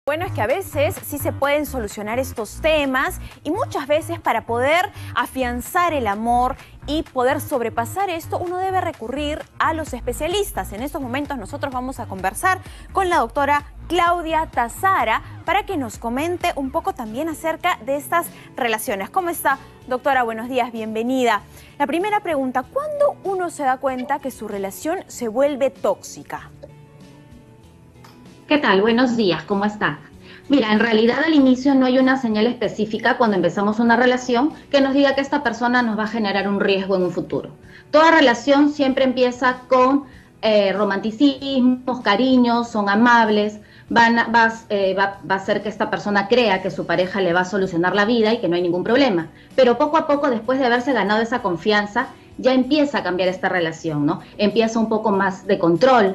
Bueno, es que a veces sí se pueden solucionar estos temas y muchas veces para poder afianzar el amor y poder sobrepasar esto, uno debe recurrir a los especialistas. En estos momentos nosotros vamos a conversar con la doctora Claudia Tazara para que nos comente un poco también acerca de estas relaciones. ¿Cómo está, doctora? Buenos días, bienvenida. La primera pregunta, ¿cuándo uno se da cuenta que su relación se vuelve tóxica? ¿Qué tal? Buenos días, ¿cómo están? Mira, en realidad al inicio no hay una señal específica cuando empezamos una relación que nos diga que esta persona nos va a generar un riesgo en un futuro. Toda relación siempre empieza con romanticismos, cariños, son amables, va a hacer que esta persona crea que su pareja le va a solucionar la vida y que no hay ningún problema. Pero poco a poco, después de haberse ganado esa confianza, ya empieza a cambiar esta relación, ¿no? Empieza un poco más de control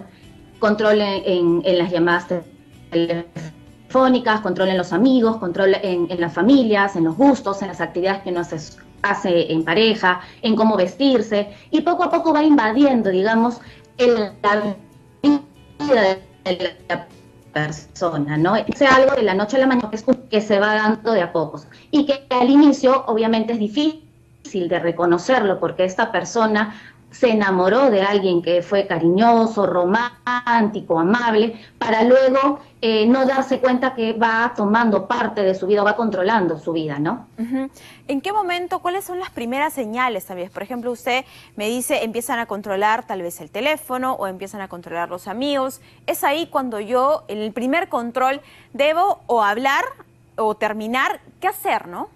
en las llamadas telefónicas, control en los amigos, control en las familias, en los gustos, en las actividades que uno hace en pareja, en cómo vestirse, y poco a poco va invadiendo, digamos, la vida de la persona, ¿no? Sea algo de la noche a la mañana que se va dando de a pocos, y que al inicio obviamente es difícil de reconocerlo, porque esta persona se enamoró de alguien que fue cariñoso, romántico, amable, para luego no darse cuenta que va tomando parte de su vida, va controlando su vida, ¿no? ¿En qué momento, cuáles son las primeras señales, tal vez? Por ejemplo, usted me dice, empiezan a controlar tal vez el teléfono o empiezan a controlar los amigos. Es ahí cuando yo, en el primer control, debo o hablar o terminar, ¿qué hacer, no?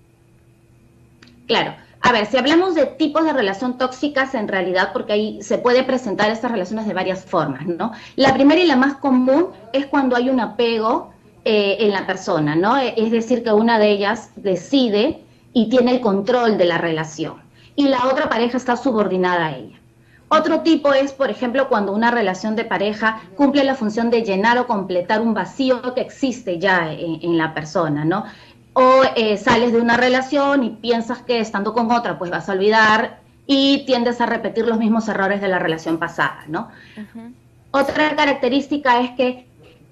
Claro. A ver, si hablamos de tipos de relación tóxicas, en realidad, porque ahí se puede presentar estas relaciones de varias formas, ¿no? La primera y la más común es cuando hay un apego en la persona, ¿no? Es decir, que una de ellas decide y tiene el control de la relación y la otra pareja está subordinada a ella. Otro tipo es, por ejemplo, cuando una relación de pareja cumple la función de llenar o completar un vacío que existe ya en la persona, ¿no? O sales de una relación y piensas que estando con otra pues vas a olvidar y tiendes a repetir los mismos errores de la relación pasada, ¿no? Otra característica es que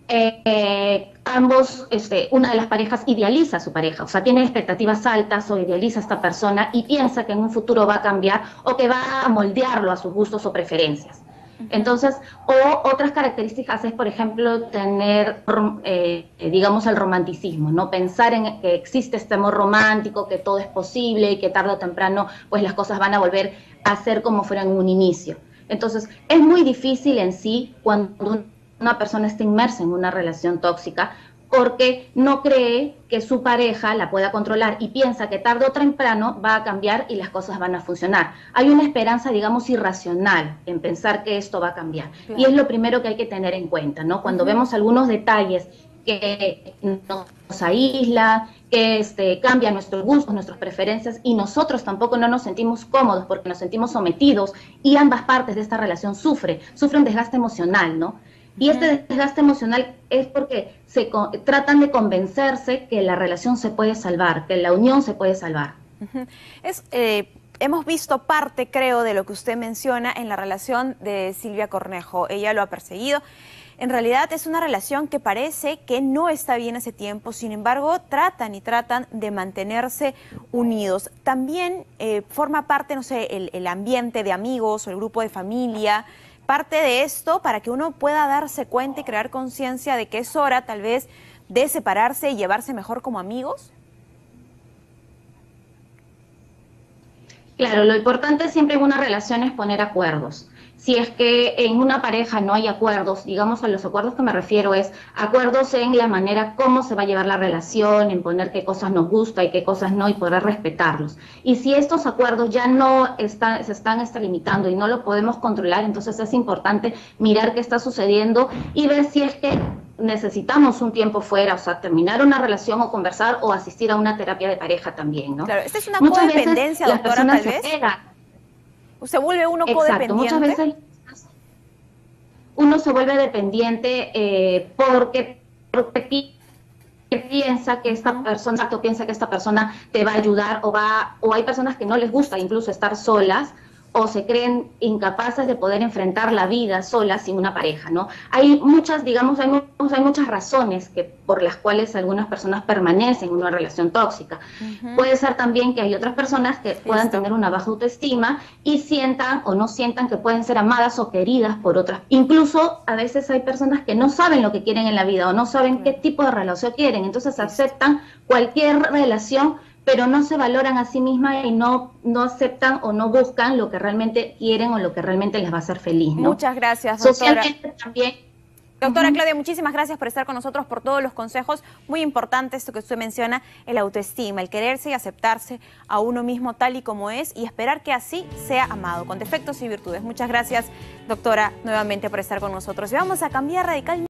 una de las parejas idealiza a su pareja, o sea, tiene expectativas altas o idealiza a esta persona y piensa que en un futuro va a cambiar o que va a moldearlo a sus gustos o preferencias. Entonces, o otras características es, por ejemplo, tener, digamos, el romanticismo, ¿no? Pensar en que existe este amor romántico, que todo es posible y que tarde o temprano, pues las cosas van a volver a ser como fueran en un inicio. Entonces, es muy difícil en sí cuando una persona está inmersa en una relación tóxica porque no cree que su pareja la pueda controlar y piensa que tarde o temprano va a cambiar y las cosas van a funcionar. Hay una esperanza, digamos, irracional en pensar que esto va a cambiar. Claro. Y es lo primero que hay que tener en cuenta, ¿no? Cuando vemos algunos detalles que nos aísla, que cambia nuestros gustos, nuestras preferencias y nosotros tampoco no nos sentimos cómodos porque nos sentimos sometidos y ambas partes de esta relación sufren un desgaste emocional, ¿no? Y este desgaste emocional es porque tratan de convencerse que la relación se puede salvar, que la unión se puede salvar. Hemos visto parte, creo, de lo que usted menciona en la relación de Silvia Cornejo. Ella lo ha perseguido. En realidad es una relación que parece que no está bien hace tiempo, sin embargo tratan de mantenerse unidos. También forma parte, no sé, el ambiente de amigos o el grupo de familia, parte de esto para que uno pueda darse cuenta y crear conciencia de que es hora tal vez de separarse y llevarse mejor como amigos. Claro, lo importante siempre en una relación es poner acuerdos. Si es que en una pareja no hay acuerdos, digamos a los acuerdos que me refiero es acuerdos en la manera cómo se va a llevar la relación, en poner qué cosas nos gusta y qué cosas no y poder respetarlos. Y si estos acuerdos ya no se están extralimitando y no lo podemos controlar, entonces es importante mirar qué está sucediendo y ver si es que necesitamos un tiempo fuera, o sea, terminar una relación o conversar o asistir a una terapia de pareja también, ¿no? Claro, esta es una codependencia, doctora, tal vez. ¿Se vuelve uno codependiente? Exacto, muchas veces uno se vuelve dependiente porque piensa que esta persona te va a ayudar o hay personas que no les gusta incluso estar solas o se creen incapaces de poder enfrentar la vida sola sin una pareja, ¿no? Hay muchas, digamos, hay muchas razones por las cuales algunas personas permanecen en una relación tóxica. Puede ser también que hay otras personas que puedan tener una baja autoestima y sientan o no sientan que pueden ser amadas o queridas por otras. Incluso a veces hay personas que no saben lo que quieren en la vida o no saben qué tipo de relación quieren, entonces aceptan cualquier relación, pero no se valoran a sí mismas y no aceptan o no buscan lo que realmente quieren o lo que realmente les va a hacer feliz, ¿no? Muchas gracias, doctora. Socialmente también. Doctora Claudia, muchísimas gracias por estar con nosotros, por todos los consejos. Muy importante esto que usted menciona, el autoestima, el quererse y aceptarse a uno mismo tal y como es y esperar que así sea amado, con defectos y virtudes. Muchas gracias, doctora, nuevamente por estar con nosotros. Y vamos a cambiar radicalmente.